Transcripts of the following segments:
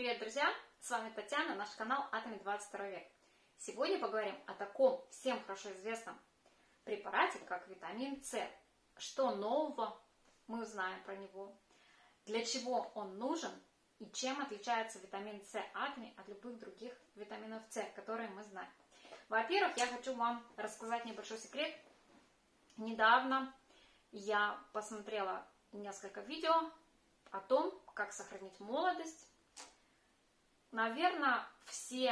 Привет, друзья! С вами Татьяна, наш канал Атоми 22 век. Сегодня поговорим о таком всем хорошо известном препарате, как витамин С. Что нового мы узнаем про него, для чего он нужен и чем отличается витамин С Атоми от любых других витаминов С, которые мы знаем. Во-первых, я хочу вам рассказать небольшой секрет. Недавно я посмотрела несколько видео о том, как сохранить молодость. Наверное, все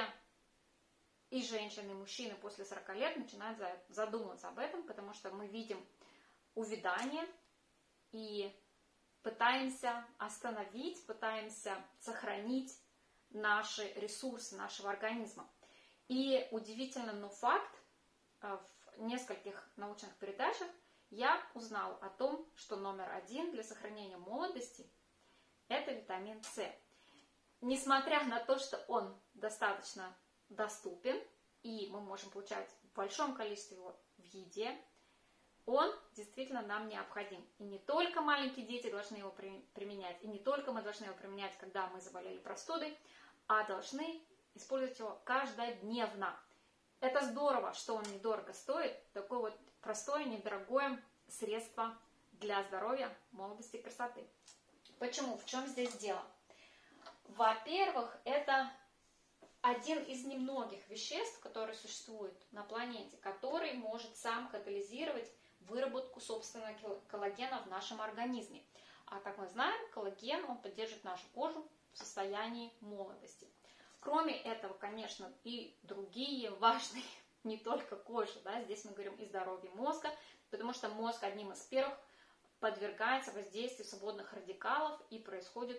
и женщины, и мужчины после 40 лет начинают задумываться об этом, потому что мы видим увядание и пытаемся остановить, пытаемся сохранить наши ресурсы нашего организма. И удивительно, но факт, в нескольких научных передачах я узнала о том, что номер один для сохранения молодости – это витамин С. Несмотря на то, что он достаточно доступен, и мы можем получать в большом количестве его в еде, он действительно нам необходим. И не только маленькие дети должны его применять, и не только мы должны его применять, когда мы заболели простудой, а должны использовать его каждодневно. Это здорово, что он недорого стоит, такое вот простое, недорогое средство для здоровья, молодости и красоты. Почему? В чем здесь дело? Во-первых, это один из немногих веществ, которые существуют на планете, который может сам катализировать выработку собственного коллагена в нашем организме. А как мы знаем, коллаген, он поддерживает нашу кожу в состоянии молодости. Кроме этого, конечно, и другие важные, не только кожа, да, здесь мы говорим и здоровье мозга, потому что мозг одним из первых подвергается воздействию свободных радикалов и происходит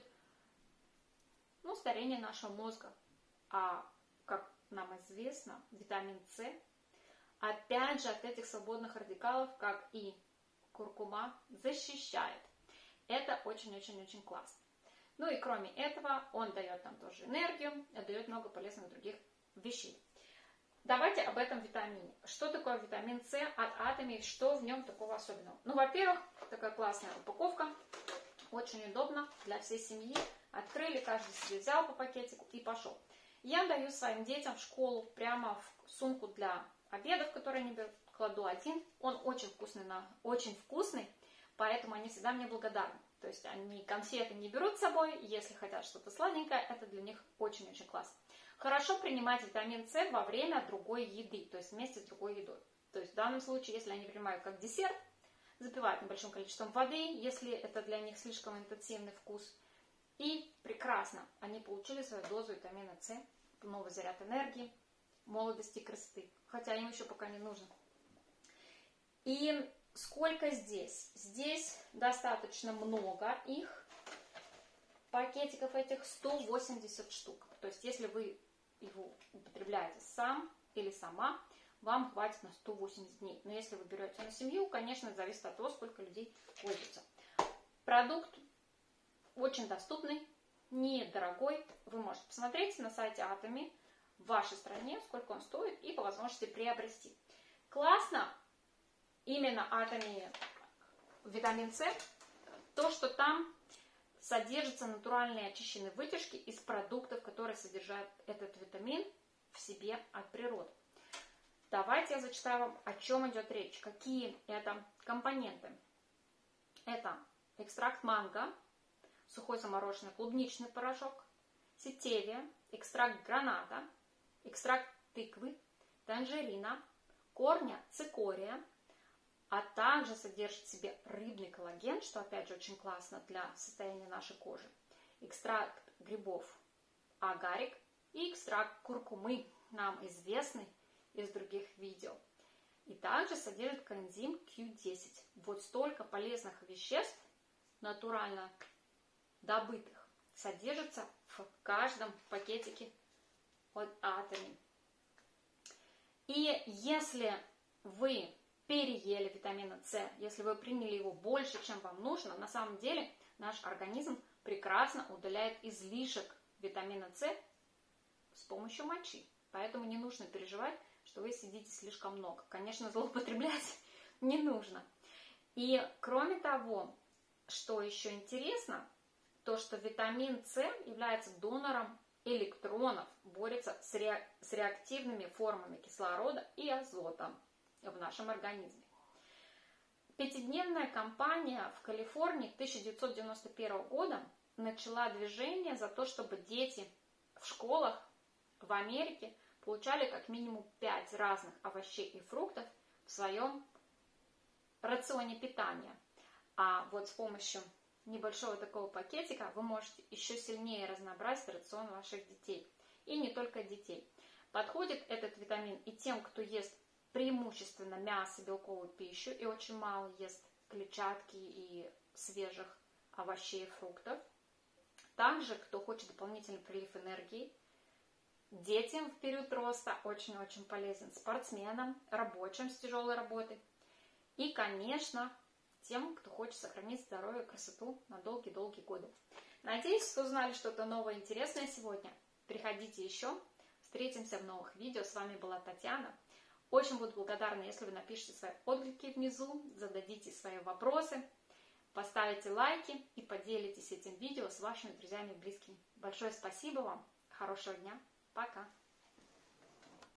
старение нашего мозга. А, как нам известно, витамин С, опять же, от этих свободных радикалов, как и куркума, защищает. Это очень-очень-очень классно. Ну и кроме этого, он дает нам тоже энергию, дает много полезных других вещей. Давайте об этом витамине. Что такое витамин С от Атоми, что в нем такого особенного? Ну, во-первых, такая классная упаковка, очень удобно для всей семьи. Открыли, каждый себе взял по пакетику и пошел. Я даю своим детям в школу прямо в сумку для обедов, которые они берут, кладу один. Он очень вкусный, поэтому они всегда мне благодарны. То есть они конфеты не берут с собой, если хотят что-то сладенькое, это для них очень-очень классно. Хорошо принимать витамин С во время другой еды, то есть вместе с другой едой. То есть в данном случае, если они принимают как десерт, запивают небольшим количеством воды, если это для них слишком интенсивный вкус. И прекрасно, они получили свою дозу витамина С, новый заряд энергии, молодости и красоты. Хотя им еще пока не нужно. И сколько здесь? Здесь достаточно много их. Пакетиков этих 180 штук. То есть если вы его употребляете сам или сама, вам хватит на 180 дней. Но если вы берете на семью, конечно, зависит от того, сколько людей пользуются. Продукт очень доступный, недорогой. Вы можете посмотреть на сайте Атоми в вашей стране, сколько он стоит, и по возможности приобрести. Классно именно Атоми витамин С, то, что там содержатся натуральные очищенные вытяжки из продуктов, которые содержат этот витамин в себе от природы. Давайте я зачитаю вам, о чем идет речь, какие это компоненты. Это экстракт манго, сухой замороженный клубничный порошок, сетевия, экстракт граната, экстракт тыквы, танжерина, корня цикория, а также содержит в себе рыбный коллаген, что опять же очень классно для состояния нашей кожи, экстракт грибов агарик и экстракт куркумы, нам известный из других видео. И также содержит коэнзим Q10. Вот столько полезных веществ, натурально добытых, содержится в каждом пакетике от Атоми. И если вы переели витамина С, если вы приняли его больше, чем вам нужно, на самом деле наш организм прекрасно удаляет излишек витамина С с помощью мочи. Поэтому не нужно переживать, что вы съедите слишком много. Конечно, злоупотреблять не нужно. И кроме того, что еще интересно, то, что витамин С является донором электронов борется с реактивными формами кислорода и азота в нашем организме. Пятидневная кампания в Калифорнии 1991 года начала движение за то, чтобы дети в школах в Америке получали как минимум 5 разных овощей и фруктов в своем рационе питания. А вот с помощью небольшого такого пакетика вы можете еще сильнее разнообразить рацион ваших детей. И не только детей. Подходит этот витамин и тем, кто ест преимущественно мясо, белковую пищу и очень мало ест клетчатки и свежих овощей и фруктов. Также, кто хочет дополнительный прилив энергии, детям в период роста очень-очень полезен, спортсменам, рабочим с тяжелой работой и, конечно, тем, кто хочет сохранить здоровье и красоту на долгие-долгие годы. Надеюсь, что узнали что-то новое и интересное сегодня. Приходите еще, встретимся в новых видео. С вами была Татьяна. Очень буду благодарна, если вы напишите свои отклики внизу, зададите свои вопросы, поставите лайки и поделитесь этим видео с вашими друзьями и близкими. Большое спасибо вам, хорошего дня, пока!